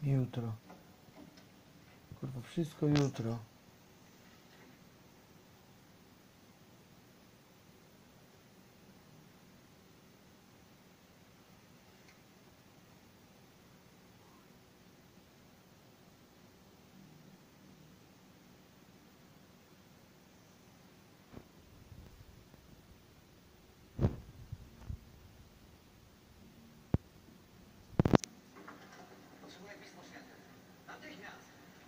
Jutro. Kurwa, wszystko jutro. Potrzebuję pismo święte. Natychmiast!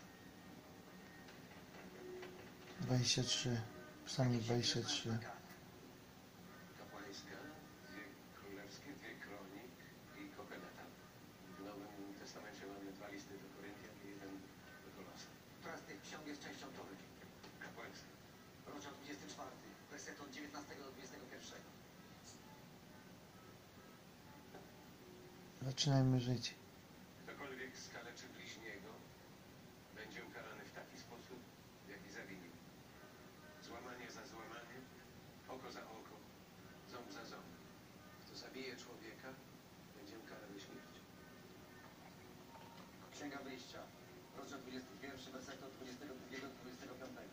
23. Psalm 23. Kapłańska, dwie królewskie, dwie kronik i Koheleta. W Nowym Testamencie mamy 2 listy do Koryntian i 1 do Kolosa. Która z tych ksiąg jest częścią Tory? Kapłańska. Rozdział 24, werset od 19 do 21. Zaczynajmy żyć. Ktokolwiek skaleczy bliźniego, będzie ukarany w taki sposób, w jaki zawinił. Złamanie za złamanie, oko za oko, ząb za ząb. Kto zabije człowieka, będzie ukarany śmiercią. Księga Wyjścia, rozdział 21, werset od 22 do 25.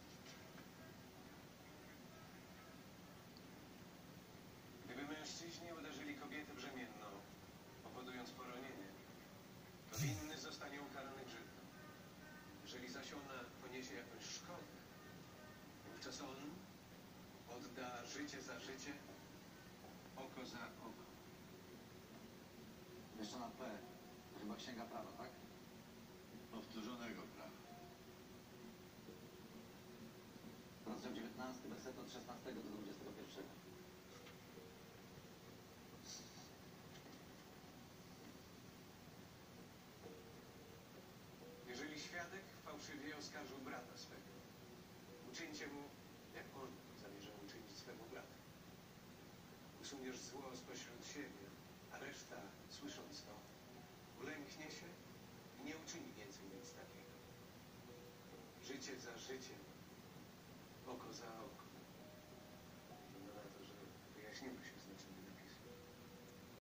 Gdyby mężczyźni uderzyli kobietę brzemienną, powodując poronienie, to winny zostanie ukarany grzywną. Jeżeli zaś ona poniesie jakąś szkodę, wówczas on odda życie za życie, oko za oko. Jeszcze na P, to chyba Księga Prawa, tak? Powtórzonego prawa. Rozdział 19, werset od 16 do 21. Jeżeli świadek fałszywie oskarżył brata swego, uczyńcie mu, jak on zamierza uczynić swego brata. Usuniesz zło spośród siebie, a reszta, słysząc to, ulęknie się i nie uczyni więcej nic takiego. Życie za życie,